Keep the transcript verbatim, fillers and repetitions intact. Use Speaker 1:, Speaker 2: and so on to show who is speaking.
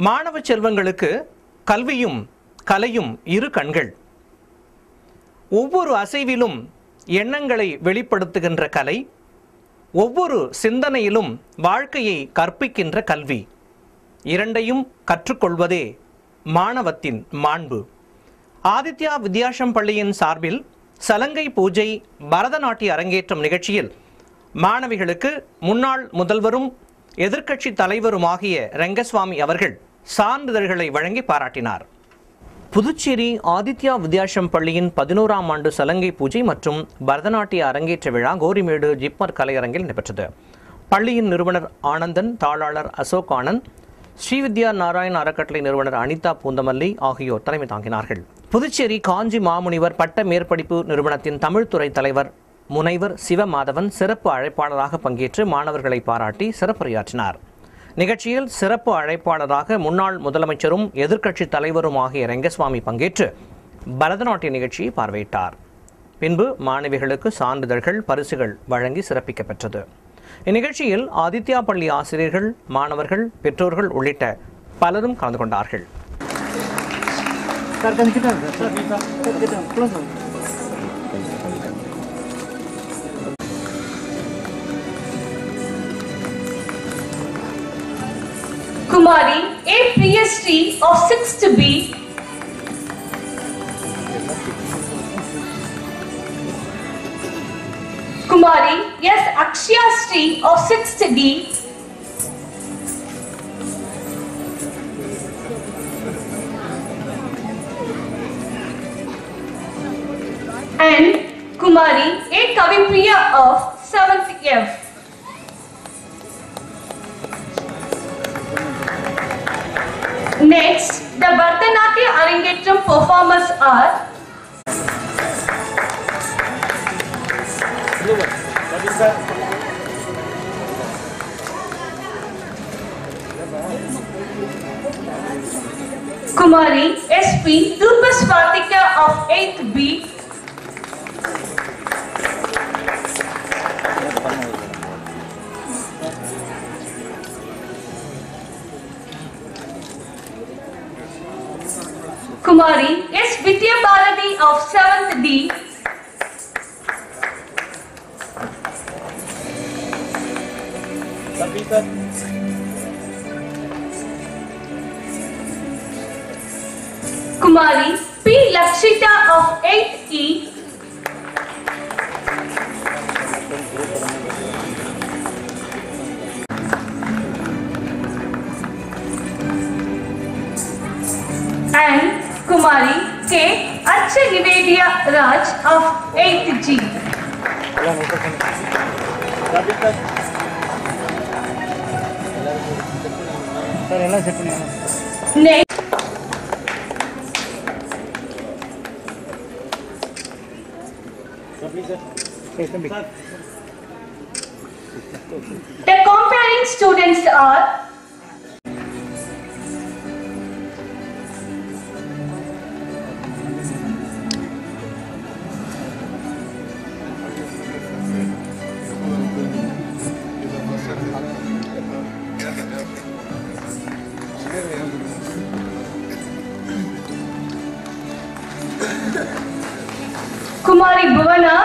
Speaker 1: மாணவ செல்வங்களுக்கு கல்வியும் கலையும் இரு கண்கள். ஒவ்வொரு அசைவிலும் எண்ணங்களை வெளிப்படுத்துகின்ற கலை, ஒவ்வொரு சிந்தனையிலும் வாழ்க்கையை கற்பிக்கின்ற கல்வி, இரண்டையும் கற்றுக்கொள்வதே மாணவத்தின் மாண்பு. ஆதித்யா வித்யாசம் பள்ளியின் சார்பில் சலங்கை பூஜை பரதநாட்டிய அரங்கேற்றம் நிகழ்ச்சியில் மாணவிகளுக்கு முன்னாள் முதல்வரும் எதிர்க்கட்சி தலைவருமாகிய ரெங்கசுவாமி அவர்கள் சான்றிதழ்களை வழங்கி பாராட்டினார். புதுச்சேரி ஆதித்யா வித்யாசம் பள்ளியின் பதினோராம் ஆண்டு சலங்கை பூஜை மற்றும் பரதநாட்டிய அரங்கேற்ற விழா கோரிமேடு ஜிப்மர் கலையரங்கில் நடைபெற்றது. பள்ளியின் நிறுவனர் ஆனந்தன், தாளாளர் அசோக் ஆனந்த், ஸ்ரீவித்யா நாராயண் அறக்கட்டளை நிறுவனர் அனிதா பூந்தமல்லி ஆகியோர் தலைமை தாங்கினார்கள். புதுச்சேரி காஞ்சி மாமுனிவர் பட்ட மேற்படிப்பு நிறுவனத்தின் தமிழ்துறை தலைவர் முனைவர் சிவமாதவன் சிறப்பு அழைப்பாளராக பங்கேற்று மாணவர்களை பாராட்டி சிறப்புரையாற்றினார். நிகழ்ச்சியில் சிறப்பு அழைப்பாளராக முன்னாள் முதலமைச்சரும் எதிர்க்கட்சி தலைவரும் ஆகிய ரெங்கசுவாமி பங்கேற்று பரதநாட்டிய நிகழ்ச்சியை பார்வையிட்டார். பின்பு மாணவிகளுக்கு சான்றிதழ்கள், பரிசுகள் வழங்கி சிறப்பிக்கப்பட்டது. இந்நிகழ்ச்சியில் ஆதித்யா பள்ளி ஆசிரியர்கள், மாணவர்கள், பெற்றோர்கள் உள்ளிட்ட பலரும் கலந்து கொண்டார்கள்.
Speaker 2: Kumari A. Priyasri of sixth B, Kumari S. Akshayasri of sixth D, and Kumari A. Kavipriya of seventh F. Next, the Bharatanatyam Arangetram performers are Kumari S P Dhupaswatika of eighth B, Kumari S. Vidya Bharati of seventh D, Kumari P. Lakshita of eighth E, and Kumari K. Archa Nivedya Raj of eighth G. Next, the comparing students are Kumari Bhuvana,